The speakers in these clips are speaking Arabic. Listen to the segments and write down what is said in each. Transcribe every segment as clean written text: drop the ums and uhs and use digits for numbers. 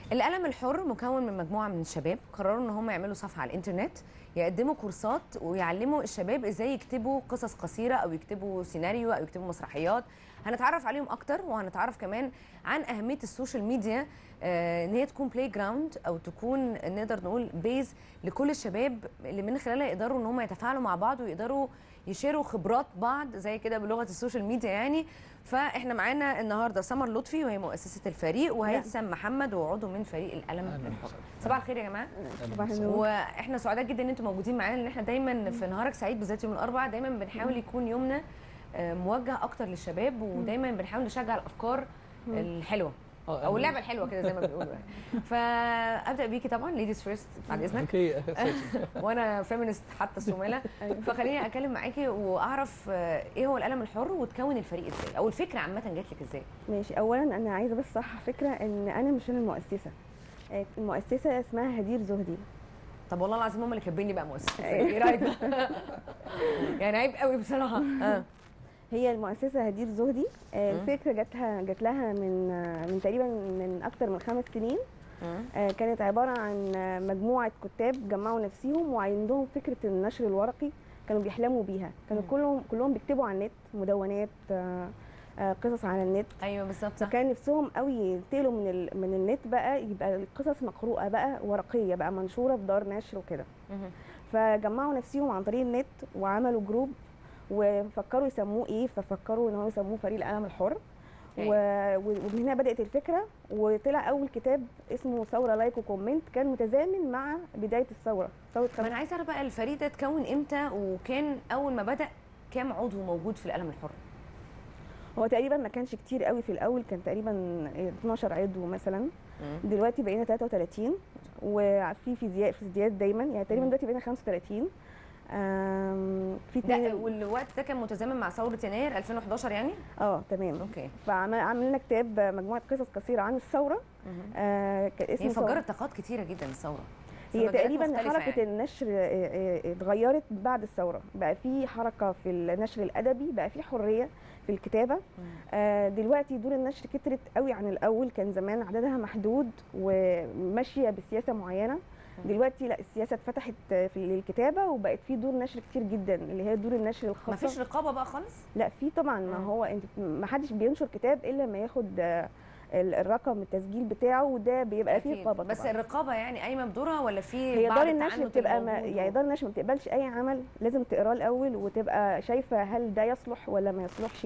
القلم الحر مكون من مجموعة من الشباب قرروا ان هم يعملوا صفحة على الانترنت، يقدموا كورسات ويعلموا الشباب ازاي يكتبوا قصص قصيرة او يكتبوا سيناريو او يكتبوا مسرحيات. هنتعرف عليهم اكتر وهنتعرف كمان عن اهمية السوشيال ميديا، ان هي تكون بلاي جراوند او تكون نقدر نقول بيز لكل الشباب اللي من خلالها يقدروا ان هم يتفاعلوا مع بعض ويقدروا يشيروا خبرات بعض زي كده بلغة السوشيال ميديا يعني. فاحنا معانا النهارده سمر لطفي وهي مؤسسة الفريق، وهيثم محمد وعضو من فريق القلم الحر. صباح الخير يا جماعه. صباح النور. واحنا سعداء جدا ان انتم موجودين معانا، لان احنا دايما في نهارك سعيد بالذات يوم الاربعاء دايما بنحاول يكون يومنا موجه اكتر للشباب، ودايما بنحاول نشجع الافكار الحلوه او اللعبه الحلوه كده زي ما بيقولوا يعني. فابدا بيكي طبعا ليديز فيرست بعد اذنك. وانا فيمينست حتى السماله. فخليني اتكلم معاكي واعرف ايه هو القلم الحر وتكون الفريق ازاي، او الفكره عامه جات لك ازاي؟ ماشي. اولا انا عايزه بس صح فكره ان انا مش انا المؤسسه. المؤسسه اسمها هدير زهدي. طب والله العظيم هم اللي كاتبين بقى مؤسسه. ايه رايك؟ يعني عيب قوي بصراحه. هي المؤسسه هدير زهدي. الفكره جات لها من تقريبا من اكتر من 5 سنين. كانت عباره عن مجموعه كتاب جمعوا نفسهم وعندهم فكره النشر الورقي، كانوا بيحلموا بيها. كانوا كلهم بيكتبوا على النت مدونات، قصص على النت. ايوه بالظبط. فكان نفسهم قوي ينتقلوا من النت بقى، يبقى القصص مقروءه بقى ورقيه بقى منشوره في دار نشر وكده. فجمعوا نفسهم عن طريق النت وعملوا جروب وفكروا يسموه ايه، ففكروا ان هو يسموه فريق القلم الحر. ومن هنا بدات الفكره، وطلع اول كتاب اسمه ثوره لايك وكومنت، كان متزامن مع بدايه الثوره. ما انا عايزه اعرف بقى الفريق ده اتكون امتى، وكان اول ما بدا كام عضو موجود في القلم الحر؟ هو تقريبا ما كانش كتير قوي في الاول، كان تقريبا 12 عضو مثلا. دلوقتي بقينا 33، وفي زياد دايما، يعني تقريبا دلوقتي بقينا 35. في ده والوقت ده كان متزامن مع ثوره يناير 2011 يعني؟ تمام. اوكي. فعملنا كتاب مجموعه قصص قصيره عن الثوره. كان اسمه فجرت طاقات كتيره جدا الثوره. هي تقريبا حركه يعني. النشر اتغيرت بعد الثوره، بقى في حركه في النشر الادبي، بقى في حريه في الكتابه. دلوقتي دور النشر كترت قوي عن الاول، كان زمان عددها محدود وماشيه بسياسه معينه. دلوقتي لا، السياسه اتفتحت في الكتابه وبقت في دور نشر كتير جدا، اللي هي دور النشر الخاصه. مفيش رقابه بقى خالص؟ لا في طبعا. ما هو انت ما حدش بينشر كتاب الا لما ياخد الرقم التسجيل بتاعه، وده بيبقى فيه رقابه. بس الرقابه يعني قايمه بدورها ولا في هي دار النشر بتبقى يعني دار النشر ما بتقبلش اي عمل، لازم تقراه الاول وتبقى شايفه هل ده يصلح ولا ما يصلحش.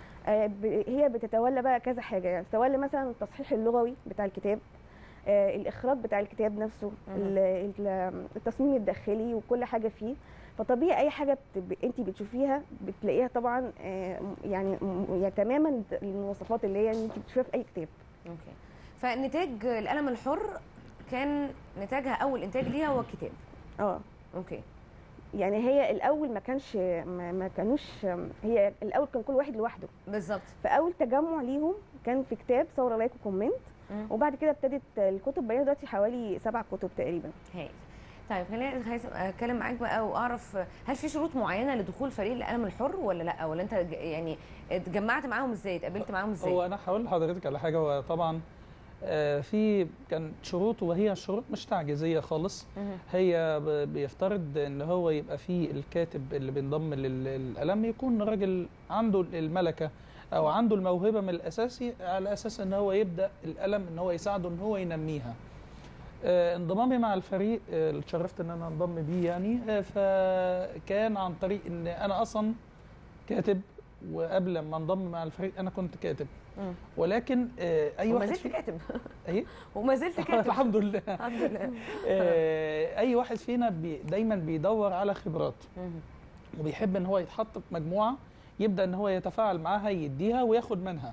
هي بتتولى بقى كذا حاجه، يعني بتتولى مثلا التصحيح اللغوي بتاع الكتاب، الاخراج بتاع الكتاب نفسه، التصميم الداخلي وكل حاجه فيه. فطبيعي اي حاجه انت بتشوفيها بتلاقيها طبعا يعني تماما المواصفات اللي هي انت بتشوفيها في اي كتاب. اوكي. فنتاج القلم الحر كان نتاجها اول انتاج ليها هو الكتاب. اوكي. يعني هي الاول ما كانوش، هي الاول كان كل واحد لوحده. بالظبط. فاول تجمع ليهم كان في كتاب ثوره لايك وكومنت، وبعد كده ابتدت الكتب. بقينا دلوقتي حوالي 7 كتب تقريبا. هاي. طيب خليني اتكلم معاك بقى واعرف، هل في شروط معينه لدخول فريق القلم الحر ولا لا، ولا انت يعني اتجمعت معاهم ازاي، اتقابلت معاهم ازاي؟ هو انا هقول لحضرتك على حاجه. هو طبعا في كان شروط، وهي شروط مش تعجيزيه خالص. هي بيفترض ان هو يبقى فيه الكاتب اللي بينضم للقلم يكون راجل عنده الملكه او عنده الموهبه من الاساسي، على اساس ان هو يبدا القلم ان هو يساعده ان هو ينميها. انضمامي مع الفريق اللي اتشرفت ان انا انضم بيه يعني، فكان عن طريق ان انا اصلا كاتب، وقبل ما انضم مع الفريق انا كنت كاتب. ولكن اي واحد وما زلت كاتب. ايه؟ وما زلت كاتب. الحمد لله. الحمد لله. اي واحد فينا دايما بيدور على خبرات، وبيحب ان هو يتحط في مجموعه يبدا ان هو يتفاعل معاها، يديها وياخد منها.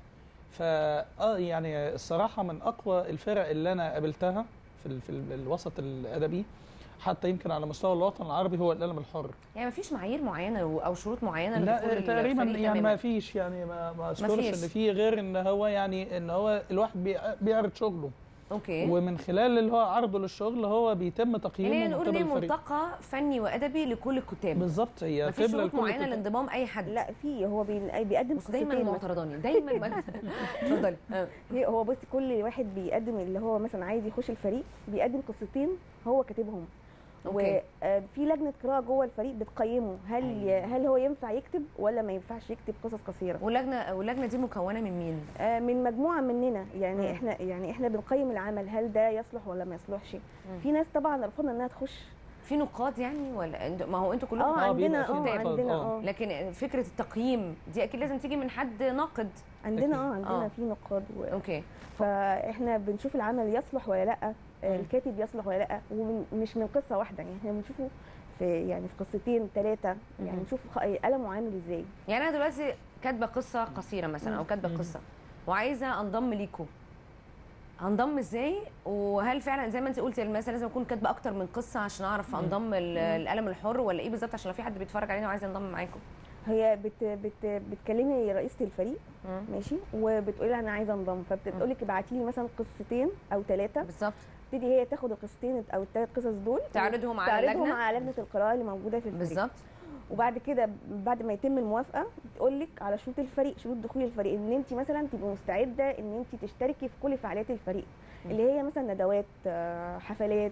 يعني الصراحه من اقوى الفرق اللي انا قابلتها في الوسط الادبي، حتى يمكن على مستوى الوطن العربي، هو القلم الحر. يعني مفيش معايير معينه او شروط معينه لا تقريبا، يعني ما فيش، يعني ما اذكرش ان في غير ان هو يعني ان هو الواحد بيعرض شغله. اوكي. ومن خلال اللي هو عرضه للشغل هو بيتم تقييمه يعني نقول من ان قبل الفريق. ملتقى فني وادبي لكل الكتاب. بالظبط، هي مفيش قبله شروط لكل معينه الكتاب. لانضمام اي حد؟ لا في، هو بيقدم بس دايما قصتين مثلاً. معترضاني دايما. اتفضلي. هو بصي كل واحد بيقدم اللي هو مثلا عايز يخش الفريق بيقدم قصتين هو كاتبهم. أوكي. وفي لجنه قراءه جوه الفريق بتقيمه هل هو ينفع يكتب ولا ما ينفعش يكتب قصص قصيره. واللجنه دي مكونه من مين؟ من مجموعه مننا، يعني احنا بنقيم العمل هل ده يصلح ولا ما يصلحش. في ناس طبعا رفضنا انها تخش. في نقاد يعني ولا ما هو انتوا كلكم عندنا بيبقى في نقاد. لكن فكره التقييم دي اكيد لازم تيجي من حد ناقد. عندنا في نقاد اوكي. فاحنا بنشوف العمل يصلح ولا لا، الكاتب يصلح ولا لا، ومش من قصه واحده، يعني احنا بنشوفه في قصتين 3، يعني نشوف قلمه عامل ازاي. يعني انا دلوقتي كاتبه قصه قصيره مثلا او كاتبه قصه وعايزه انضم ليكم، هنضم ازاي؟ وهل فعلا زي ما انت قلتي مثلا لازم اكون كاتبه اكتر من قصه عشان اعرف انضم القلم الحر، ولا ايه بالظبط عشان لو في حد بيتفرج علينا وعايز ينضم معاكم؟ هي بتكلمي رئيسه الفريق ماشي، وبتقولي لها انا عايزه انضم، فبتقول لك ابعتي لي مثلا قصتين او 3 بالظبط. تبتدي هي تاخد القصتين او ال3 قصص دول تعرضهم على اللجنه، على لجنه القراءه اللي موجوده في الفريق. بالظبط. وبعد كده بعد ما يتم الموافقه بتقول لك على شروط الفريق، شروط دخول الفريق، ان انت مثلا تبقي مستعده ان انت تشتركي في كل فعاليات الفريق اللي هي مثلا ندوات، حفلات،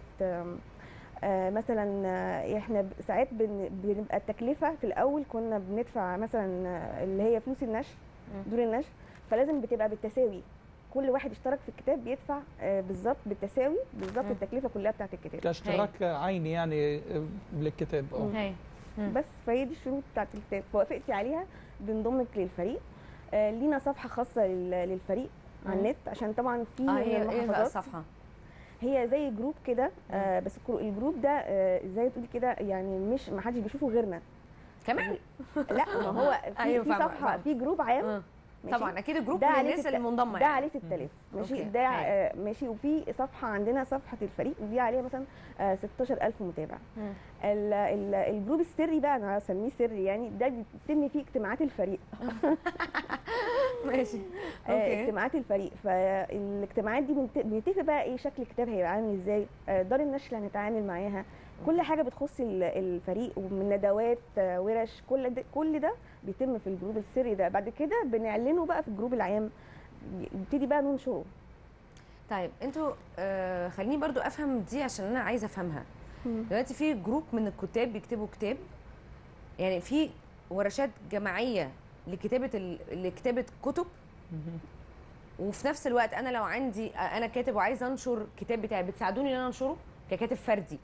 مثلا احنا ساعات بنبقى التكلفه في الاول كنا بندفع مثلا اللي هي فلوس النشر، دور النشر، فلازم بتبقى بالتساوي، كل واحد اشترك في الكتاب بيدفع بالظبط بالتساوي بالظبط التكلفه كلها بتاعت الكتاب كاشتراك عيني يعني للكتاب. بس فهي دي الشروط بتاعت الكتاب، وافقتي عليها بنضمك للفريق. لينا صفحه خاصه للفريق على النت، عشان طبعا في ايه بقى الصفحه؟ هي زي جروب كده، بس الجروب ده زي ما تقولي كده يعني مش ما حدش بيشوفه غيرنا كمان. لا ما هو في صفحه في جروب عام طبعا اكيد الجروب كل الناس اللي منضمه ده عليه 6000 ماشي، ده ماشي، وفي صفحه عندنا صفحه الفريق دي عليها مثلا 16000 متابع. الجروب السري بقى انا هسميه سري، يعني ده بيتم فيه اجتماعات الفريق. ماشي. اجتماعات الفريق، فالاجتماعات دي بنتفق بقى ايه شكل الكتاب هيبقى عامل ازاي، دار النشر اللي هنتعامل معاها، كل حاجه بتخص الفريق، ومن ندوات، ورش، كل ده بيتم في الجروب السري ده. بعد كده بنعلنه بقى في الجروب العام، نبتدي بقى ننشره. طيب انتوا خليني برضو افهم دي عشان انا عايزه افهمها. دلوقتي في جروب من الكتاب بيكتبوا كتاب، يعني في ورشات جماعيه لكتابه كتب، وفي نفس الوقت انا لو عندي انا كاتب وعايزه انشر الكتاب بتاعي بتساعدوني ان انا انشره ككاتب فردي.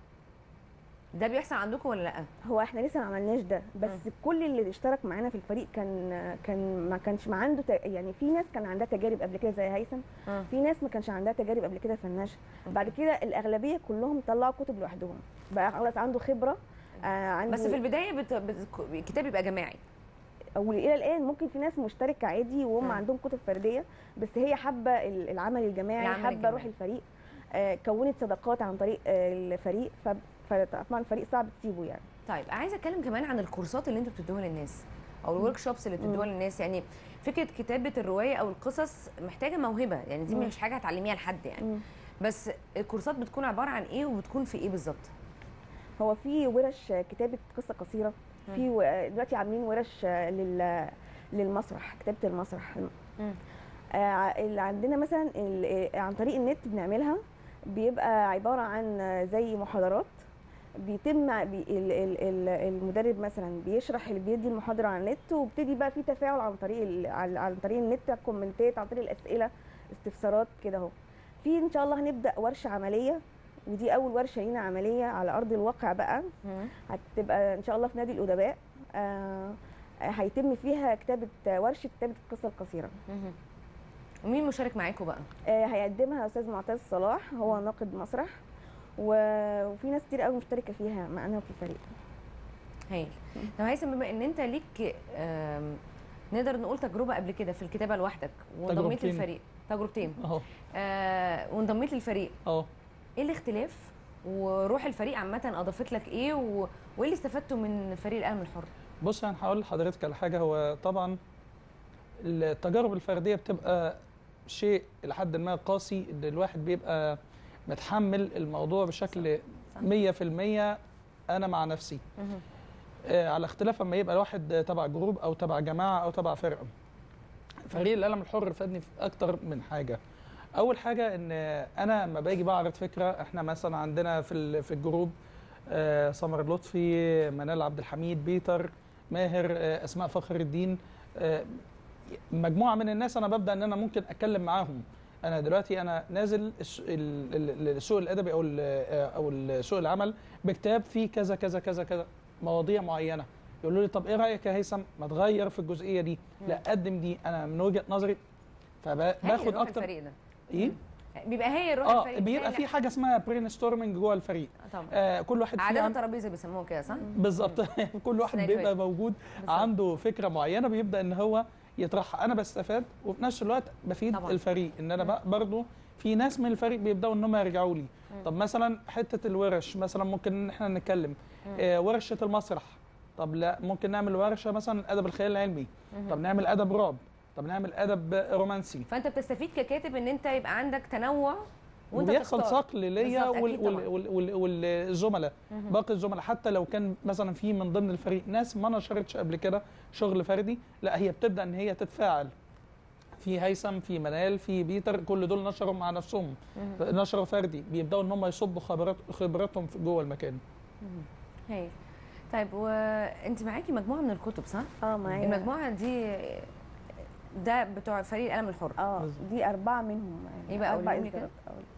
ده بيحصل عندكم ولا لا؟ هو احنا لسه ما عملناش ده، بس كل اللي اشترك معانا في الفريق كان ما كانش عنده يعني في ناس كان عندها تجارب قبل كده زي هيثم، في ناس ما كانش عندها تجارب قبل كده في النشر. بعد كده الاغلبيه كلهم طلعوا كتب لوحدهم، بقى خلاص عنده خبره. بس في البدايه الكتاب يبقى جماعي، والى الان ممكن في ناس مشتركه عادي وهم عندهم كتب فرديه، بس هي حابه العمل الجماعي، حابه روح الفريق، كونت صداقات عن طريق الفريق، فطبعا الفريق صعب تسيبه يعني. طيب عايزه اتكلم كمان عن الكورسات اللي انتوا بتدوها للناس او الورك شوبس اللي بتدوها للناس. يعني فكره كتابه الروايه او القصص محتاجه موهبه، يعني دي مش حاجه هتعلميها لحد يعني. بس الكورسات بتكون عباره عن ايه وبتكون في ايه بالظبط؟ هو في ورش كتابه قصه قصيره، في دلوقتي عاملين ورش للمسرح، كتابه المسرح. اللي عندنا مثلا عن طريق النت بنعملها، بيبقى عباره عن زي محاضرات، بيتم المدرب مثلا بيشرح اللي بيدي المحاضره على النت، وبتدي بقى في تفاعل عن طريق النت، كومنتات عن طريق الاسئله، استفسارات كده اهو. في ان شاء الله هنبدا ورشه عمليه، ودي اول ورشه لينا عمليه على ارض الواقع بقى، هتبقى ان شاء الله في نادي الادباء. هيتم فيها ورشه كتابه القصه القصيره. ومين مشارك معاكم بقى؟ هيقدمها استاذ معتز صلاح، هو ناقد مسرح، وفي ناس كتير قوي مشتركه فيها معانا في الفريق. هايل. طب هيثم، بما ان انت ليك نقدر نقول تجربه قبل كده في الكتابه لوحدك وانضميت للفريق، تجربتين وانضميت للفريق، ايه الاختلاف وروح الفريق عامه اضافت لك ايه وايه اللي استفدته من فريق القلم الحر؟ بص انا هقول لحضرتك على حاجه. هو طبعا التجارب الفرديه بتبقى شيء لحد ما قاسي، ان الواحد بيبقى متحمل الموضوع بشكل 100%. انا مع نفسي على اختلاف اما يبقى الواحد تبع جروب او تبع جماعه او تبع فرقه. فريق القلم الحر فادني في اكتر من حاجه. اول حاجه ان انا لما باجي بعرض فكره، احنا مثلا عندنا في الجروب سمر لطفي، منال عبد الحميد، بيتر، ماهر، اسماء فخر الدين، مجموعه من الناس انا ببدا ان انا ممكن اتكلم معاهم. انا دلوقتي انا نازل السوق الادبي او سوق العمل بكتاب فيه كذا كذا كذا كذا مواضيع معينه، يقولوا لي طب ايه رايك يا هيثم ما تغير في الجزئيه دي، لا قدم دي، انا من وجهه نظري فباخد اكتر. الفريق ده ايه بيبقى هي روح الفريق، بيبقى في حاجه اسمها برين ستورمنج جوه الفريق. طبعا كل واحد عادات الترابيزه بيسموها كده صح؟ بالظبط. كل واحد بيبقى موجود عنده فكره معينه بيبدا ان هو يطرحها، انا بستفاد وفي نفس الوقت بفيد طبعا الفريق، ان انا برضه في ناس من الفريق بيبداوا ان هم يرجعوا لي. طب مثلا حته الورش مثلا ممكن ان احنا نتكلم ورشه المسرح، طب لا ممكن نعمل ورشه مثلا ادب الخيال العلمي، طب نعمل ادب رعب، طب نعمل ادب رومانسي. فانت بتستفيد ككاتب ان انت يبقى عندك تنوع وانت وبيحصل صقل ليا والزملاء، باقي الزملاء، حتى لو كان مثلا في من ضمن الفريق ناس ما نشرتش قبل كده شغل فردي، لا هي بتبدا ان هي تتفاعل. في هيثم، في منال، في بيتر، كل دول نشروا مع نفسهم، نشروا فردي، بيبداوا ان هم يصبوا خبراتهم جوه المكان. هاي طيب، وانت معاكي مجموعه من الكتب صح؟ معايا. المجموعه دي ده بتوع فريق القلم الحر؟ دي 4 منهم. ايه بقى قولي لي كده؟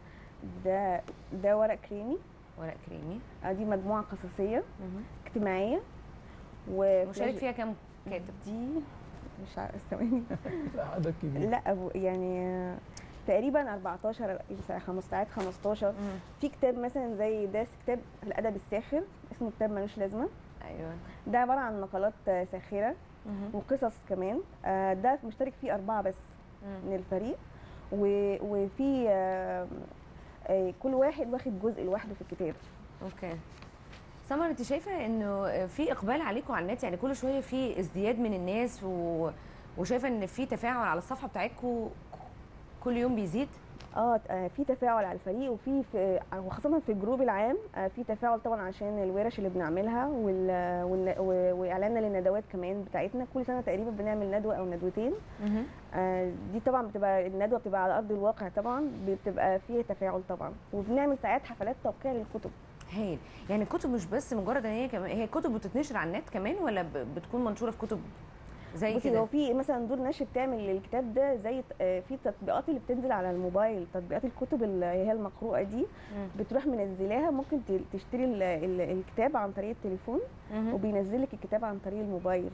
ده ورق كريمي. ورق كريمي. دي مجموعه قصصيه اجتماعيه مشارك فيها كام كاتب؟ دي مش عارفه ثواني. عدد كبير. لا يعني تقريبا 14 15. في كتاب مثلا زي ده كتاب الادب الساخر، اسمه كتاب ملوش لازمه. ايوه. ده عباره عن مقالات ساخره وقصص كمان. ده مشترك فيه 4 بس من الفريق، وفي كل واحد واخد جزء لوحده في الكتاب. اوكي. سمر، انت شايفه انه في اقبال عليكم على النت؟ يعني كل شويه في ازدياد من الناس وشايفه ان في تفاعل على الصفحه بتاعتكم كل يوم بيزيد؟ في تفاعل على الفريق، وخاصه في الجروب العام في تفاعل طبعا عشان الورش اللي بنعملها واعلاننا للندوات كمان بتاعتنا. كل سنه تقريبا بنعمل ندوه او ندوتين. دي طبعا بتبقى الندوه بتبقى على ارض الواقع، طبعا بتبقى فيها تفاعل طبعا، وبنعمل ساعات حفلات توقيع للكتب. هايل. يعني الكتب مش بس مجرد ان هي كتب بتتنشر على النت كمان، ولا بتكون منشوره في كتب زي كده؟ هو في مثلا دور نشر بتعمل الكتاب ده زي في التطبيقات اللي بتنزل على الموبايل، تطبيقات الكتب اللي هي المقروءه دي، بتروح منزلاها، ممكن تشتري الكتاب عن طريق التليفون وبينزل لك الكتاب عن طريق الموبايل.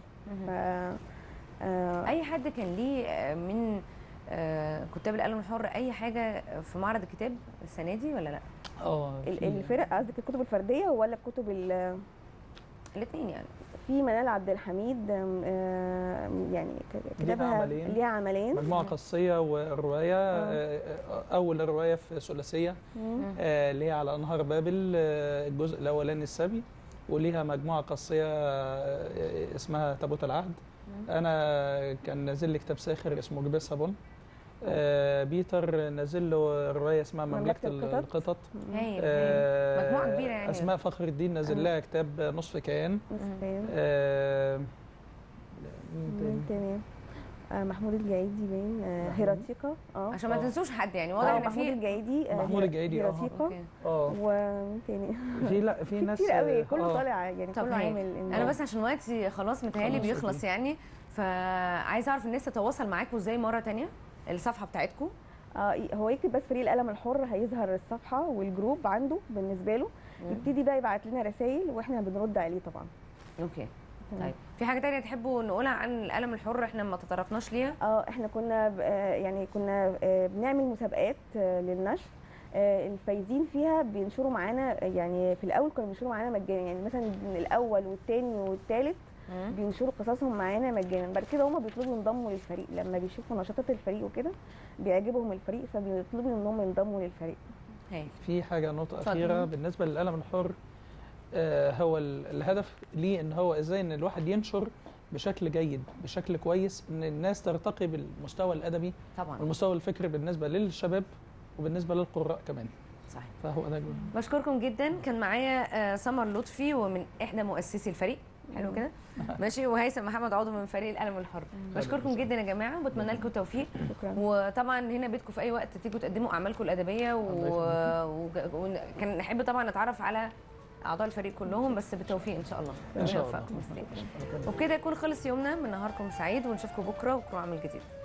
اي حد كان ليه من كتاب القلم الحر اي حاجه في معرض الكتاب السنه دي ولا لا؟ الفرق قصدك الكتب الفرديه ولا الكتب الاثنين؟ يعني في منال عبد الحميد يعني كتابها ليها عملين، مجموعه قصيه وروايه. اول الروايه في ثلاثيه اللي هي على انهار بابل، الجزء الاولاني السبي، وليها مجموعه قصيه اسمها تابوت العهد. انا كان نازل لي كتاب ساخر اسمه جبال صابون. بيتر نازل له روايه اسمها مملكه القطط. مجموعه كبيره يعني. اسماء فخر الدين نازل لها كتاب نصف كيان. مين تاني؟ محمود الجعيدي باين هيراتيكا. عشان ما تنسوش حد، يعني واضح ان محمود الجعيدي هيراتيكا. ومين تاني؟ في ناس كتير قوي، كله طالع يعني، كله عامل. انا بس عشان وقتي خلاص متهيألي بيخلص يعني، فعايزه اعرف الناس تتواصل معاكم ازاي مره ثانيه، الصفحه بتاعتكم. هو يكتب بس فريق القلم الحر، هيظهر الصفحه والجروب عنده بالنسبه له، يبتدي بقى يبعت لنا رسائل واحنا بنرد عليه طبعا. اوكي. طيب في حاجه تانية تحبوا نقولها عن القلم الحر احنا ما تطرقناش ليها؟ احنا كنا كنا بنعمل مسابقات للنشر، الفايزين فيها بينشروا معانا. يعني في الاول كانوا بينشروا معانا مجانا، يعني مثلا الاول والثاني والثالث بينشروا قصصهم معانا مجانا. بعد كده هم بيطلبوا ينضموا للفريق، لما بيشوفوا نشاطات الفريق وكده بيعجبهم الفريق، فبيطلبوا انهم ينضموا للفريق. في حاجه نقطه اخيره بالنسبه للقلم الحر، هو الهدف ليه ان هو ازاي ان الواحد ينشر بشكل جيد بشكل كويس ان الناس ترتقي بالمستوى الادبي طبعا والمستوى الفكري بالنسبه للشباب وبالنسبه للقراء كمان. صحيح. فهو ده بشكركم جدا. كان معايا سمر لطفي ومن احدى مؤسسي الفريق، حلو كده ماشي، وهيثم محمد عضو من فريق القلم الحر. بشكركم جدا يا جماعه وبتمنى لكم التوفيق. شكرا. وطبعا هنا بيتكم في اي وقت تيجوا تقدموا اعمالكم الادبيه وكان نحب طبعا نتعرف على اعضاء الفريق كلهم، بس بالتوفيق ان شاء الله. ان شاء الله. وبكده يكون خلص يومنا. من نهاركم سعيد ونشوفكم بكره وعمل جديد.